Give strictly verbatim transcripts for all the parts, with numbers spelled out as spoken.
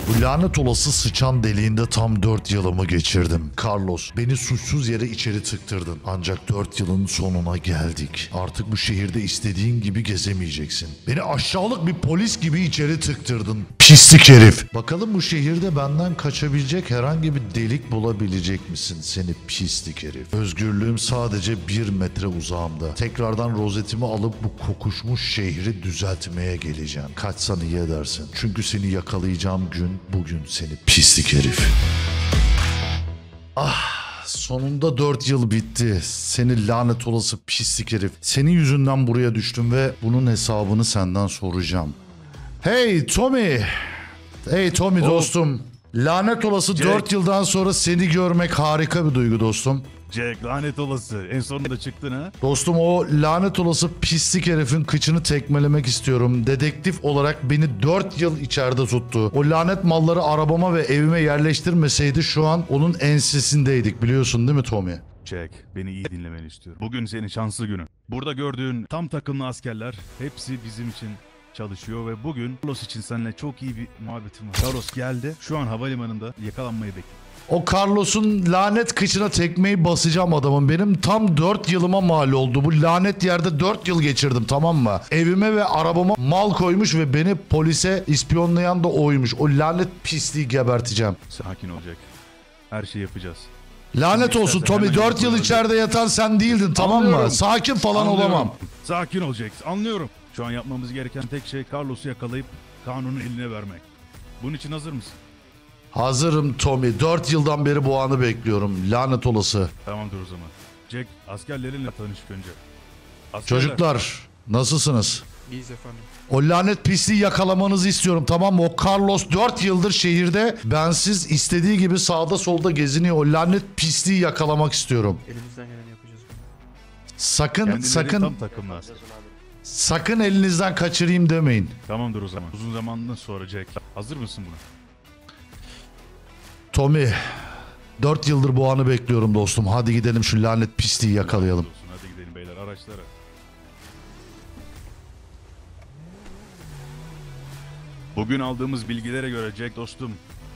Bu lanet olası sıçan deliğinde tam dört yılımı geçirdim. Carlos, beni suçsuz yere içeri tıktırdın. Ancak dört yılın sonuna geldik. Artık bu şehirde istediğin gibi gezemeyeceksin. Beni aşağılık bir polis gibi içeri tıktırdın. Pislik herif. Bakalım bu şehirde benden kaçabilecek herhangi bir delik bulabilecek misin seni pislik herif. Özgürlüğüm sadece bir metre uzağımda. Tekrardan rozetimi alıp bu kokuşmuş şehri düzeltmeye geleceğim. Kaçsan iyi edersin. Çünkü seni yakalayacağım gün bugün seni pislik herif. Ah, sonunda dört yıl bitti. Seni lanet olası pislik herif. Senin yüzünden buraya düştüm ve bunun hesabını senden soracağım. Hey Tommy. Hey Tommy Oh. dostum. Lanet olası Jack. dört yıldan sonra seni görmek harika bir duygu dostum. Jack lanet olası. En sonunda çıktın ha. Dostum o lanet olası pislik herifin kıçını tekmelemek istiyorum. Dedektif olarak beni dört yıl içeride tuttu. O lanet malları arabama ve evime yerleştirmeseydi şu an onun ensesindeydik, biliyorsun değil mi Tommy? Jack, beni iyi dinlemeni istiyorum. Bugün senin şanslı günün. Burada gördüğün tam takımlı askerler hepsi bizim için çalışıyor ve bugün Carlos için seninle çok iyi bir muhabbetim var. Carlos geldi. Şu an havalimanında yakalanmayı bekliyor. O Carlos'un lanet kıçına tekmeyi basacağım adamın. Benim tam dört yılıma mal oldu. Bu lanet yerde dört yıl geçirdim, tamam mı? Evime ve arabama mal koymuş ve beni polise ispiyonlayan da oymuş. O lanet pisliği geberteceğim. Sakin ol Jack. Her şeyi yapacağız. Lanet Şimdi olsun istersen Tommy, hemen dört yıl yapalım. içeride yatan sen değildin, tamam mı? Anlıyorum. Sakin falan Anlıyorum. olamam. Sakin ol Jack. Anlıyorum. Şu an yapmamız gereken tek şey Carlos'u yakalayıp kanunun eline vermek. Bunun için hazır mısın? Hazırım Tommy, dört yıldan beri bu anı bekliyorum. Lanet olası. Tamamdır o zaman. Jack, askerlerinle tanış önce. Askerler. Çocuklar, nasılsınız? İyiyiz efendim. O lanet pisliği yakalamanızı istiyorum, tamam mı? O Carlos dört yıldır şehirde bensiz istediği gibi sağda solda geziniyor. O lanet pisliği yakalamak istiyorum. Elimizden geleni yapacağız efendim. Sakın Kendileri sakın tam takımlar. sakın elinizden kaçırayım demeyin. Tamamdır o zaman. Uzun zamandan sonra Jack. Hazır mısın buna? Tommy, dört yıldır bu anı bekliyorum dostum. Hadi gidelim şu lanet pisliği yakalayalım. Olsun, hadi gidelim beyler araçlara. Bugün aldığımız bilgilere göre Jack dostum,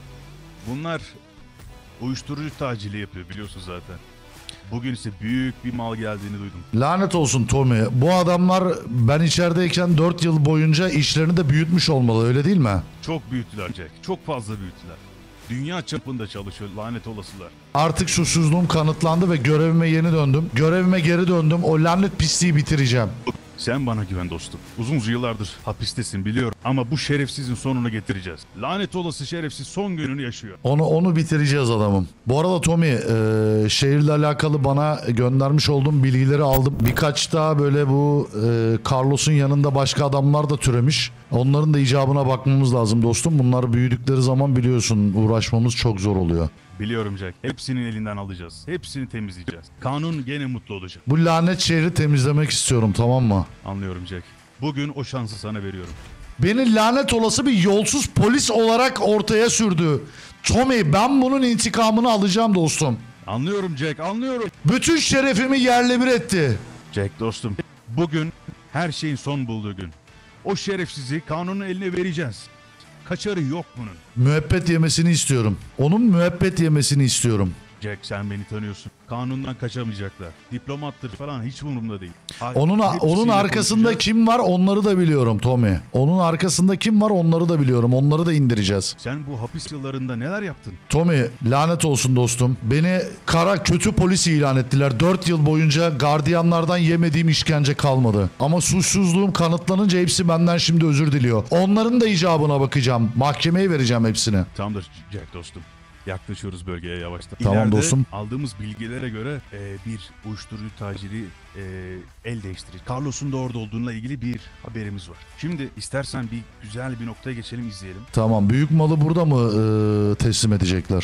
bunlar uyuşturucu tacili yapıyor biliyorsun zaten. Bugün ise büyük bir mal geldiğini duydum. Lanet olsun Tommy. Bu adamlar ben içerideyken dört yıl boyunca işlerini de büyütmüş olmalı, öyle değil mi? Çok büyüttüler Jack, çok fazla büyüttüler. Dünya çapında çalışıyor lanet olasılar. Artık suçsuzluğum kanıtlandı ve görevime yeni döndüm. Görevime geri döndüm. O lanet pisliği bitireceğim. Sen bana güven dostum. Uzun yıllardır hapistesin biliyorum ama bu şerefsizin sonunu getireceğiz. Lanet olası şerefsiz son gününü yaşıyor. Onu onu bitireceğiz adamım. Bu arada Tommy, e, şehirle alakalı bana göndermiş olduğum bilgileri aldım. Birkaç daha böyle bu e, Carlos'un yanında başka adamlar da türemiş. Onların da icabına bakmamız lazım dostum. Bunlar büyüdükleri zaman biliyorsun uğraşmamız çok zor oluyor. Biliyorum Jack. Hepsinin elinden alacağız. Hepsini temizleyeceğiz. Kanun gene mutlu olacak. Bu lanet şehri temizlemek istiyorum, tamam mı? Anlıyorum Jack. Bugün o şansı sana veriyorum. Beni lanet olası bir yolsuz polis olarak ortaya sürdü. Tommy, ben bunun intikamını alacağım dostum. Anlıyorum Jack, anlıyorum. Bütün şerefimi yerle bir etti. Jack dostum, bugün her şeyin son bulduğu gün. O şerefsizi kanunun eline vereceğiz. Kaçarı yok bunun. Müebbet yemesini istiyorum. Onun müebbet yemesini istiyorum. Jack sen beni tanıyorsun. Kanundan kaçamayacaklar. Diplomattır falan hiç umurumda değil. Ha- Onun hepsiyle onun arkasında konuşacağız. kim var onları da biliyorum Tommy. Onun arkasında kim var onları da biliyorum. Onları da indireceğiz. Sen bu hapis yıllarında neler yaptın? Tommy, lanet olsun dostum. Beni kara kötü polis ilan ettiler. dört yıl boyunca gardiyanlardan yemediğim işkence kalmadı. Ama suçsuzluğum kanıtlanınca hepsi benden şimdi özür diliyor. Onların da icabına bakacağım. Mahkemeye vereceğim hepsini. Tamamdır Jack dostum. Yaklaşıyoruz bölgeye yavaştan. Tamam İleride dostum. aldığımız bilgilere göre e, bir uyuşturucu taciri e, el değiştirici. Carlos'un da orada olduğuyla ilgili bir haberimiz var. Şimdi istersen bir güzel bir noktaya geçelim izleyelim. Tamam, büyük malı burada mı e, teslim edecekler?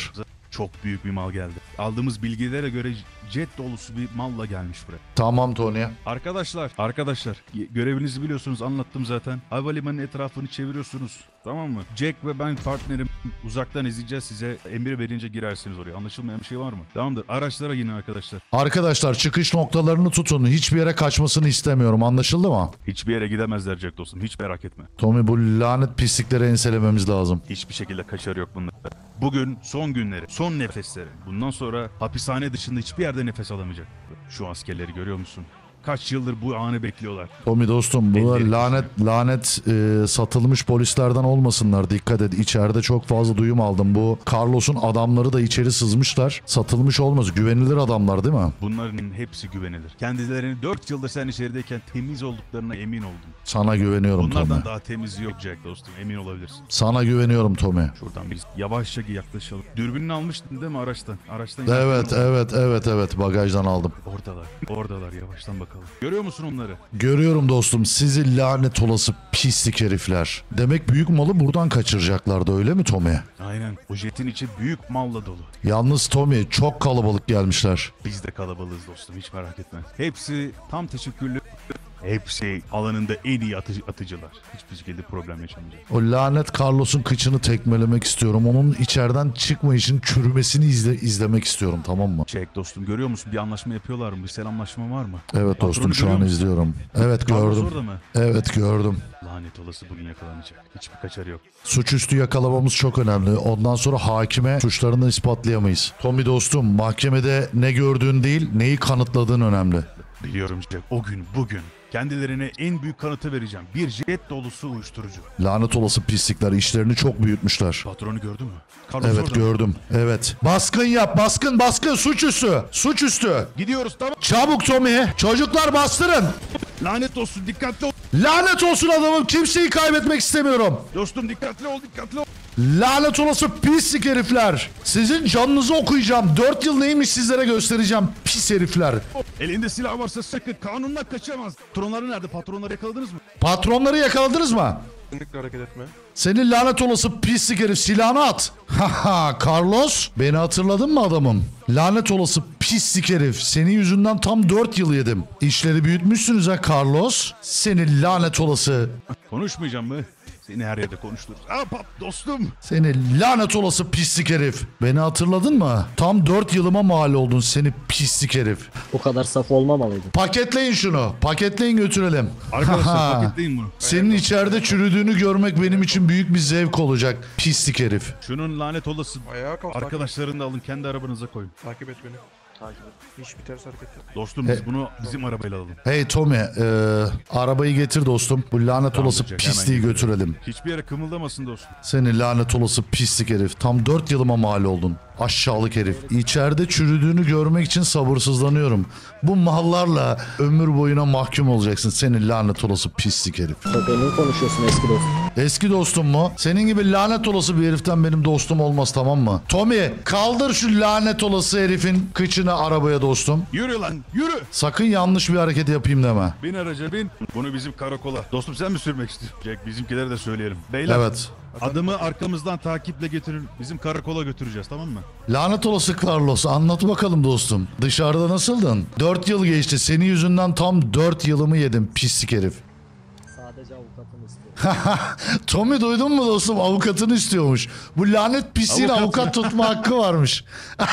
Çok büyük bir mal geldi. Aldığımız bilgilere göre jet dolusu bir malla gelmiş buraya. Tamam Tony. Arkadaşlar, arkadaşlar ge- görevinizi biliyorsunuz, anlattım zaten. Havalimanının etrafını çeviriyorsunuz. Tamam mı? Jack ve ben partnerim uzaktan izleyeceğiz, size emir verince girersiniz oraya. Anlaşılmayan bir şey var mı? Tamamdır. Araçlara yine arkadaşlar. Arkadaşlar çıkış noktalarını tutun. Hiçbir yere kaçmasını istemiyorum. Anlaşıldı mı? Hiçbir yere gidemezler Jack dostum. Hiç merak etme. Tommy bu lanet pislikleri enselememiz lazım. Hiçbir şekilde kaçarı yok bunlar. Bugün son günleri, son nefesleri. Bundan sonra hapishane dışında hiçbir yerde nefes alamayacak. Şu askerleri görüyor musun? Kaç yıldır bu anı bekliyorlar. Tommy dostum bu Elleri lanet lanet e, satılmış polislerden olmasınlar. Dikkat et. İçeride çok fazla duyum aldım. Bu Carlos'un adamları da içeri sızmışlar. Satılmış olmaz. Güvenilir adamlar değil mi? Bunların hepsi güvenilir. Kendilerini dört yıldır sen içerideyken temiz olduklarına emin oldum. Sana güveniyorum Bunlardan Tommy. daha temizi yok Jack dostum, emin olabilirsin. Sana güveniyorum Tommy. Şuradan biz yavaşça yaklaşalım. Dürbününü almıştın değil mi araçtan? Araçtan Evet, yaklaşalım. evet, evet, evet. Bagajdan aldım. Oradalar, oradalar, yavaştan bakalım. Görüyor musun onları? Görüyorum dostum. Sizi lanet olası pislik herifler. Demek büyük malı buradan kaçıracaklardı öyle mi Tommy? Aynen. O jetin içi büyük malla dolu. Yalnız Tommy çok kalabalık gelmişler. Biz de kalabalığız dostum, hiç merak etme. Hepsi tam teşekkürlü. Hepsi alanında en iyi atı- atıcılar. Hiçbir şekilde problem yaşamayacak. O lanet Carlos'un kıçını tekmelemek istiyorum. Onun içeriden çıkmayışın çürümesini izle, izlemek istiyorum tamam mı? Jack dostum, görüyor musun? Bir anlaşma yapıyorlar mı? Bir selamlaşma var mı? Evet dostum Patronu şu görüyor an musun? izliyorum. Evet Carlos gördüm. orada mı? Evet gördüm. Lanet olası bugün yakalanacak. Hiçbir kaçarı yok. Suçüstü yakalamamız çok önemli. Ondan sonra hakime suçlarını ispatlayamayız. Tommy dostum mahkemede ne gördüğün değil neyi kanıtladığın önemli. Biliyorum Jack, o gün bugün kendilerine en büyük kanıtı vereceğim. Bir jet dolusu uyuşturucu. Lanet olası pislikler işlerini çok büyütmüş. Patronu gördün mü? Carlos Evet orada mı? gördüm. Evet. Baskın yap baskın baskın suçüstü. Suçüstü. Gidiyoruz, tamam. Çabuk Tommy. Çocuklar bastırın. Lanet olsun, dikkatli ol. Lanet olsun adamım. Kimseyi kaybetmek istemiyorum. Dostum dikkatli ol, dikkatli ol. Lanet olası pislik herifler. Sizin canınızı okuyacağım. Dört yıl neymiş sizlere göstereceğim. Pis herifler. Elinde silah varsa sakın, kanundan kaçamaz. Patronları nerede? Patronları yakaladınız mı? Patronları yakaladınız mı? Kesinlikle hareket etme. Senin lanet olası pislik herif silahını at. Haha Carlos beni hatırladın mı adamım? Lanet olası pislik herif. Senin yüzünden tam dört yıl yedim. İşleri büyütmüşsünüz ha Carlos. Senin lanet olası. Konuşmayacağım mı? Seni her yerde konuştururuz. Aa pap dostum. Seni lanet olası pislik herif. Beni hatırladın mı? Tam dört yılıma mal oldun seni pislik herif. Bu kadar saf olmamalıydın. Paketleyin şunu. Paketleyin götürelim. Arkadaşlar paketleyin bunu. Senin içeride çürüdüğünü görmek benim için büyük bir zevk olacak. Pislik herif. Şunun lanet olası Ayağa kalk. Takip, arkadaşlarını da alın, kendi arabanıza koyun. takip et beni. Takip et. Hiçbir ters hareket yok. Dostum biz bunu bizim arabayla alalım. Hey Tommy, e, arabayı getir dostum. Bu lanet Tamam, olası Jack, pisliği hemen götürelim. Hiçbir yere kımıldamasın dostum. Seni lanet olası pislik herif. Tam dört yılıma mal oldun. Aşağılık herif. İçeride çürüdüğünü görmek için sabırsızlanıyorum. Bu mallarla ömür boyuna mahkum olacaksın. Seni lanet olası pislik herif. Çok emin konuşuyorsun eski dost. Eski dostum mu? Senin gibi lanet olası bir heriften benim dostum olmaz tamam mı? Tommy kaldır şu lanet olası herifin kıçını arabaya dostum. Yürü lan, yürü. Sakın yanlış bir hareket yapayım deme. Bin araca bin. Bunu bizim karakola. Dostum sen mi sürmek istiyorsun? Jack, bizimkilere de söyleyelim. Beyler. Evet. Adımı arkamızdan takiple getirin. Bizim karakola götüreceğiz, tamam mı? Lanet olası Carlos anlat bakalım dostum. Dışarıda nasıldın? Dört yıl geçti. Senin yüzünden tam dört yılımı yedim pislik herif. Sadece avukatını istiyor. Tommy duydun mu dostum avukatını istiyormuş. Bu lanet pisliğin Avukat avukat tutma hakkı varmış.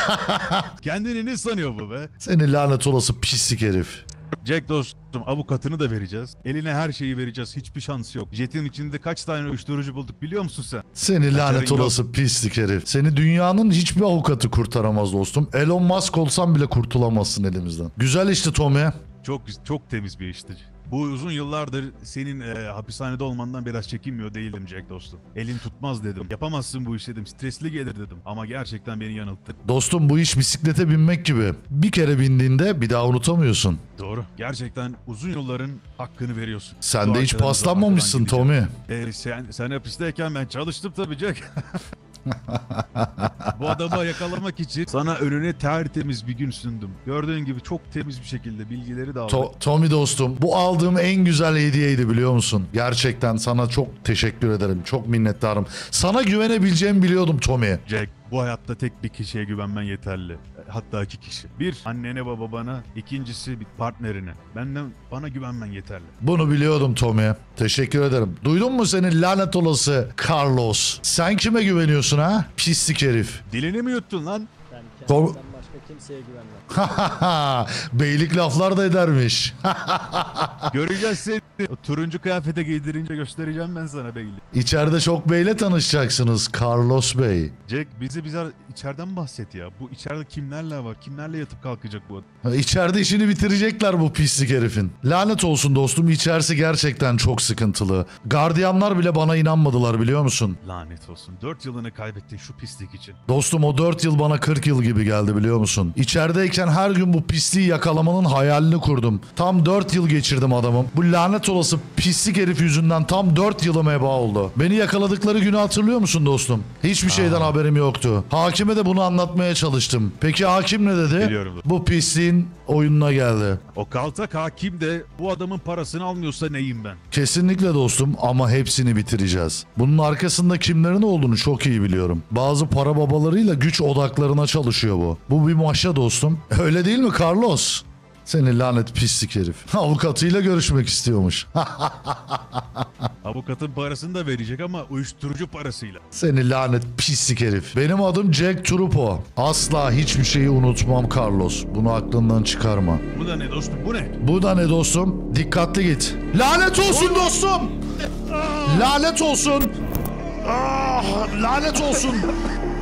Kendini ne sanıyor bu be? Seni lanet olası pislik herif. Jack dostum, avukatını da vereceğiz. Eline her şeyi vereceğiz. Hiçbir şansı yok. Jet'in içinde kaç tane uyuşturucu bulduk biliyor musun sen? Seni lanet yok. olası pislik herif. Seni dünyanın hiçbir avukatı kurtaramaz dostum. Elon Musk olsan bile kurtulamazsın elimizden. Güzel işte Tommy. Çok çok temiz bir işti. Bu uzun yıllardır senin e, hapishanede olmandan biraz çekinmiyor değildim Jack dostum. Elin tutmaz dedim. Yapamazsın bu işi dedim. Stresli gelir dedim. Ama gerçekten beni yanılttı. Dostum bu iş bisiklete binmek gibi. Bir kere bindiğinde bir daha unutamıyorsun. Doğru. Gerçekten uzun yılların hakkını veriyorsun. Sen Bu de hiç arkadan paslanmamışsın arkadan gideceğim. Tommy. E, sen, sen hapisteyken ben çalıştım tabii Jack. Bu adamı yakalamak için sana önüne tertemiz bir gün sundum. Gördüğün gibi çok temiz bir şekilde bilgileri de aldım. To- Tommy dostum bu aldığım en güzel hediyeydi biliyor musun? Gerçekten sana çok teşekkür ederim. Çok minnettarım. Sana güvenebileceğimi biliyordum Tommy. Jack Bu hayatta tek bir kişiye güvenmen yeterli. Hatta iki kişi. Bir, annene ve babana. İkincisi bir partnerine. Benden, bana güvenmen yeterli. Bunu biliyordum Tommy. Teşekkür ederim. Duydun mu senin lanet olası Carlos? Sen kime güveniyorsun ha? Pislik herif. Dilini mi yuttun lan? Ben Doğru. kendimden başka kimseye güvenmem. Beylik laflar da edermiş. Göreceğiz seni. O turuncu kıyafete giydirince göstereceğim ben sana beyli. İçeride çok beyle tanışacaksınız Carlos Bey. Jack bizi bize içeriden bahset ya. Bu içeride kimlerle var? Kimlerle yatıp kalkacak bu adam? İçeride işini bitirecekler bu pislik herifin. Lanet olsun dostum, içerisi gerçekten çok sıkıntılı. Gardiyanlar bile bana inanmadılar biliyor musun? Lanet olsun. Dört yılını kaybettin şu pislik için. Dostum o dört yıl bana kırk yıl gibi geldi biliyor musun? İçerideyken her gün bu pisliği yakalamanın hayalini kurdum. Tam dört yıl geçirdim adamım. Bu lanet olası pislik herif yüzünden tam dört yılım heba oldu. Beni yakaladıkları günü hatırlıyor musun dostum? Hiçbir şeyden haberim yoktu. Hakime de bunu anlatmaya çalıştım. Peki hakim ne dedi? Biliyorum. Bu pisliğin oyununa geldi. O kaltak hakim de bu adamın parasını almıyorsa neyim ben? Kesinlikle dostum ama hepsini bitireceğiz. Bunun arkasında kimlerin olduğunu çok iyi biliyorum. Bazı para babalarıyla güç odaklarına çalışıyor bu. Bu bir maşa dostum. Öyle değil mi Carlos? Seni lanet pislik herif. Avukatıyla görüşmek istiyormuş. Avukatın parasını da verecek ama uyuşturucu parasıyla. Seni lanet pislik herif. Benim adım Jack Trupo. Asla hiçbir şeyi unutmam Carlos. Bunu aklından çıkarma. Bu da ne dostum, bu ne? Bu da ne dostum? Dikkatli git. Lanet olsun dostum! Lanet olsun! Ah, lanet olsun!